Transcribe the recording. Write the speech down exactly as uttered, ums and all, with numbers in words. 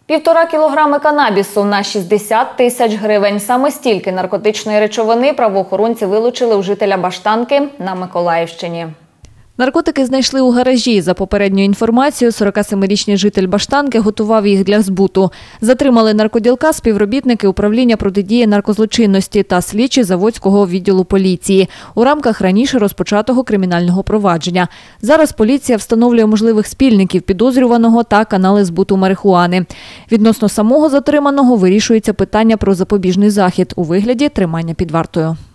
Півтора кілограми канабісу на шістдесят тисяч гривень. Саме стільки наркотичної речовини правоохоронці вилучили у жителя Баштанки на Миколаївщині. Наркотики знайшли у гаражі. За попередньою інформацією, сорокасемирічний житель Баштанки готував їх для збуту. Затримали наркоділка співробітники управління протидії наркозлочинності та слідчі Заводського відділу поліції у рамках раніше розпочатого кримінального провадження. Зараз поліція встановлює можливих спільників підозрюваного та канали збуту марихуани. Відносно самого затриманого вирішується питання про запобіжний захід у вигляді тримання під вартою.